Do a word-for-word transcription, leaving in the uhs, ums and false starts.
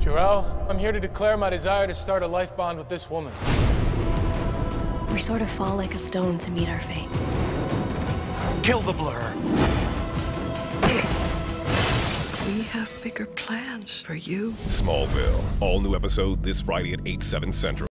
Jor-El, I'm here to declare my desire to start a life bond with this woman. We sort of fall like a stone to meet our fate. Kill the blur. We have bigger plans for you. Smallville, all new episode this Friday at eight, seven Central.